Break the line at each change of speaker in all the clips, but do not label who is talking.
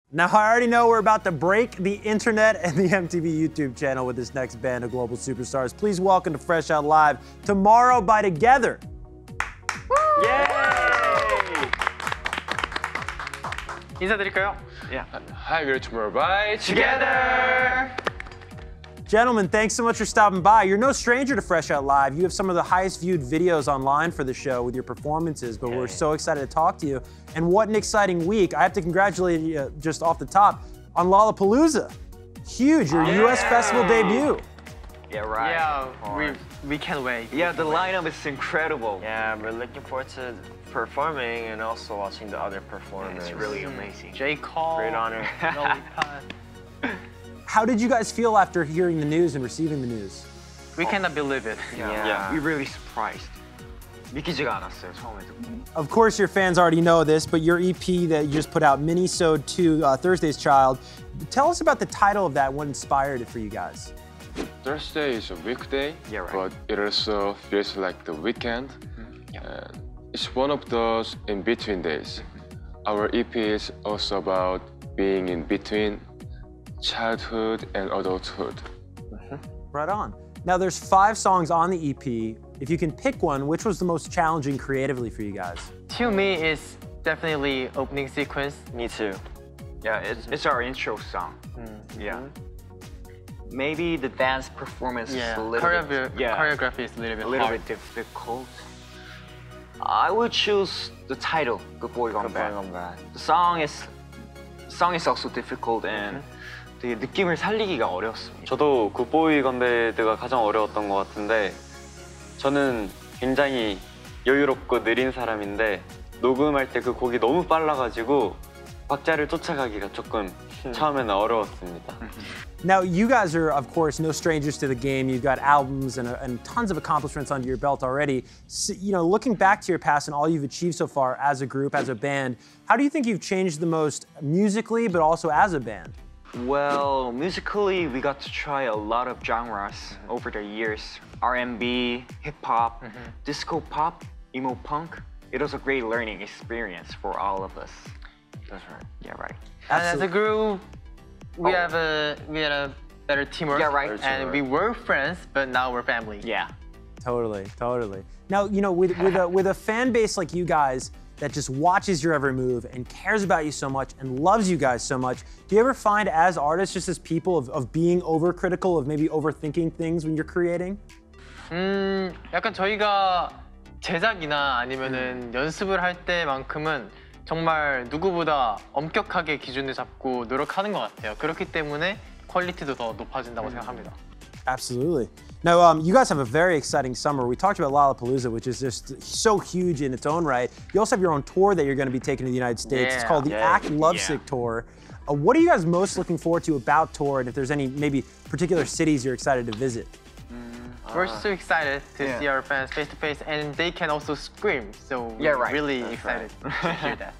Now, I already know we're about to break the internet and the MTV YouTube channel with this next band of global superstars. Please welcome to Fresh Out Live, Tomorrow by Together.
Woo! Yay!
인사드릴까요?
Yeah.
Hi, we're Tomorrow by
Together!
Gentlemen, thanks so much for stopping by. You're no stranger to Fresh Out Live. You have some of the highest viewed videos online for the show with your performances, but we're so excited to talk to you. And what an exciting week. I have to congratulate you just off the top on Lollapalooza. Huge, your US festival debut.
Yeah, right.
Yeah, we can't wait.
Yeah, the lineup is incredible.
Yeah, we're looking forward to performing and also watching the other performers.
It's really amazing.
J. Cole,
Great honor.
Lollipop.
How did you guys feel after hearing the news and receiving the news?
We cannot believe it.
Yeah, we're really surprised. 믿기지가 않았어요, 처음에 듣고.
Of course, your fans already know this, but your EP that you just put out, Minisode 2, Thursday's Child, tell us about the title of that, what inspired it for you guys?
Thursday is a weekday, but it also feels like the weekend. And it's one of those in-between days. Our EP is also about being in between childhood and adulthood.
Right on. Now there's 5 songs on the EP. If you can pick one, which was the most challenging creatively for you guys?
To me, it's definitely opening sequence.
Me too.
Yeah, it's our intro song. Yeah. Maybe the dance performance is a little bit...
choreography is a little bit
difficult. I would choose the title, Good Boy Gone Bad. The song is also difficult and 되게 느낌을 살리기가 어려웠습니다.
저도 굿보이 건배드가 가장 어려웠던 것 같은데 저는 굉장히 여유롭고 느린 사람인데 녹음할 때 그 곡이 너무 빨라가지고 박자를 쫓아가기가 조금 처음에는 어려웠습니다.
Now, you guys are, of course, no strangers to the game. You've got albums and tons of accomplishments under your belt already. So, you know, looking back to your past and all you've achieved so far as a group, as a band, how do you think you've changed the most musically, but also as a band?
Well, musically, we got to try a lot of genres over the years. R&B, hip-hop, disco pop, emo punk. It was a great learning experience for all of us.
That's right.
Yeah, right.
And as a group, we had a better teamwork.
Yeah, right.
And we were friends, but now we're family.
Yeah.
Totally, totally. Now, you know, with a fan base like you guys that just watches your every move and cares about you so much and loves you guys so much, do you ever find as artists, just as people, of being overcritical, of maybe overthinking things when you're creating?
약간 저희가 제작이나 아니면은 연습을 할 때만큼은 정말 누구보다 엄격하게 기준을 잡고 노력하는 것 같아요. 그렇기 때문에 퀄리티도 더 높아진다고 생각합니다.
Absolutely. Now, you guys have a very exciting summer. We talked about Lollapalooza, which is just so huge in its own right. You also have your own tour that you're going to be taking to the United States. It's called the Act Lovesick Tour. What are you guys most looking forward to about tour, and if there's any maybe particular cities you're excited to visit?
We're so excited to see our fans face to face, and they can also scream. So we're really excited to hear that.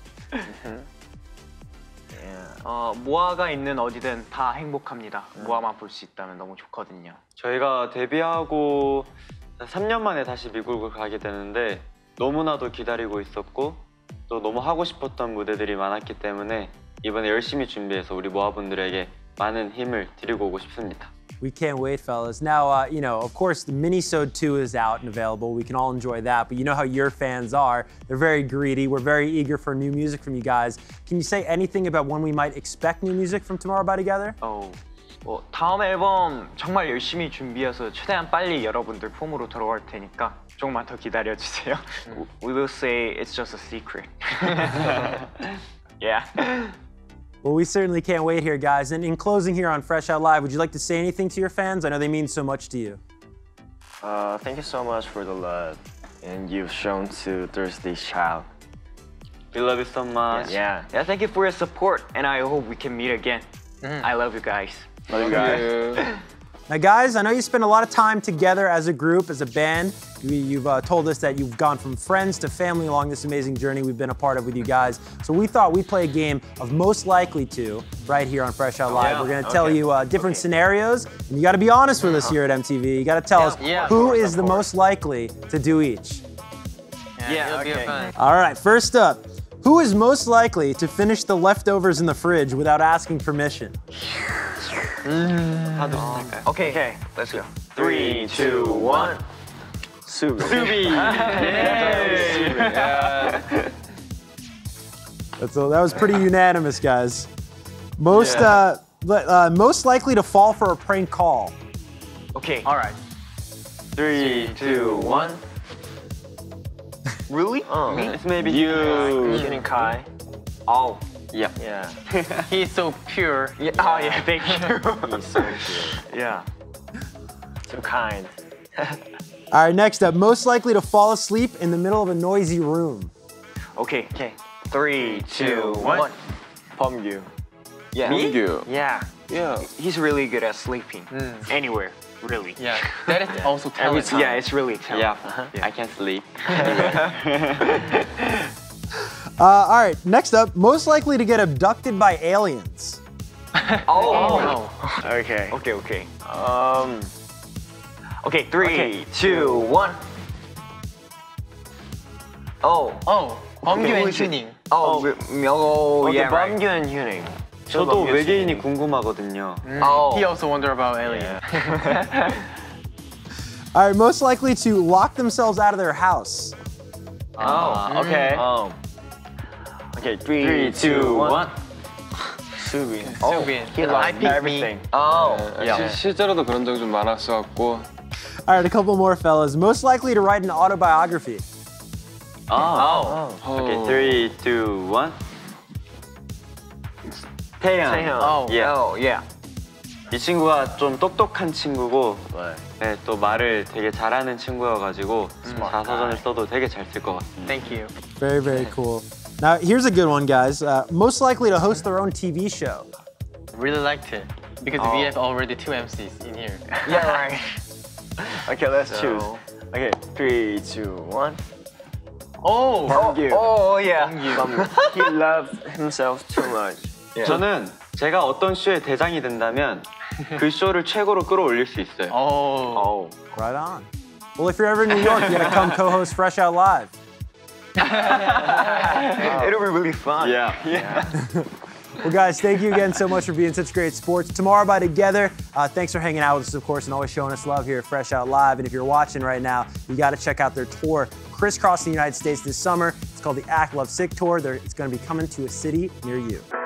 모아가 있는 어디든 다 행복합니다. 모아만 볼 수 있다면 너무 좋거든요.
저희가 데뷔하고 3년 만에 다시 미국을 가게 되는데 너무나도 기다리고 있었고 또 너무 하고 싶었던 무대들이 많았기 때문에 이번에 열심히 준비해서 우리 모아분들에게 많은 힘을 드리고 오고 싶습니다.
We can't wait, fellas. Now, you know, of course, the Minisode 2 is out and available. We can all enjoy that, but you know how your fans are. They're very greedy. We're very eager for new music from you guys. Can you say anything about when we might expect new music from Tomorrow by Together?
다음 앨범 정말 열심히 준비해서 최대한 빨리 여러분들 폼으로 들어갈 테니까 조금만 더 기다려주세요. We will say it's just a secret. Yeah.
Well, we certainly can't wait here, guys. And in closing here on Fresh Out Live, would you like to say anything to your fans? I know they mean so much to you.
Thank you so much for the love and you've shown to Thursday's Child.
We love you so much.
Yeah, thank you for your support, and I hope we can meet again. I love you guys.
Love you guys.
Now, guys, I know you spend a lot of time together as a group, as a band. You've told us that you've gone from friends to family along this amazing journey we've been a part of with you guys. So we thought we'd play a game of Most Likely To right here on Fresh Out Live. We're going to tell you different scenarios, and you got to be honest with us here at MTV. You got to tell us who is the most likely to do each.
It'll be fun.
All right, first up, Who is most likely to finish the leftovers in the fridge without asking permission?
Okay, let's go. 3, 2, 1.
Subi.
That was pretty unanimous, guys. Most likely to fall for a prank call.
Okay.
All right.
3, 2, 1.
Really? Me?
It's maybe
You. Kai.
Oh.
Yeah.
Yeah.
He's so pure.
Yeah. Oh yeah. Thank you.
He's so good.
Yeah.
So kind.
All right, next up, most likely to fall asleep in the middle of a noisy room.
Okay. 3, 2, 1.
Bomgyu.
Yeah.
Thank you.
Yeah.
Yeah.
He's really good at sleeping. Anywhere, really.
Yeah. That is also
Every
talent.
time.
Yeah, it's really talent.
Yeah. I can't sleep.
All right, next up, most likely to get abducted by aliens.
Oh.
Okay.
Okay.
Um.
Okay, 3, 2, 1. Oh.
범규
who
and
is it?
Tuning.
Yeah, right.
범규 and Hyuning.
저도 외계인이 궁금하거든요.
Oh.
He also wonder about alien.
All right, most likely to lock themselves out of their house.
Okay. Okay. 3, 2, 1. Subin.
Subin.
He
I
loves
picked me.
everything.
Oh.
Yeah.
실제로도 그런 적이 좀 많았었고.
All right, a couple more fellas. Most likely to write an autobiography.
Okay, 3, 2, 1. 태양.
Oh.
Oh, yeah.
이 친구가 좀 똑똑한 친구고 네, 또 말을 되게 잘하는 친구여가지고 자서전을 써도 되게 잘 쓸 것 같습니다.
Thank you.
Very, very cool. Now, here's a good one, guys. Most likely to host their own TV show.
Really liked it because we have already 2 MCs in here.
Yeah, right.
Okay, let's choose. Okay. 3, 2, 1.
Oh.
Bomgyu.
Oh, yeah.
He loves himself too much.
저는 제가 어떤 쇼의 대장이 된다면 그 쇼를 최고로 끌어올릴 수 있어요.
Oh.
Right on. Well, if you're ever in New York, you gotta come co-host Fresh Out Live.
It'll be really fun.
Yeah.
Well, guys, thank you again so much for being such great sports. Tomorrow by Together, thanks for hanging out with us, of course, and always showing us love here at Fresh Out Live. And if you're watching right now, you got to check out their tour, crisscrossing the United States this summer. It's called the Act Love Sick Tour. It's going to be coming to a city near you.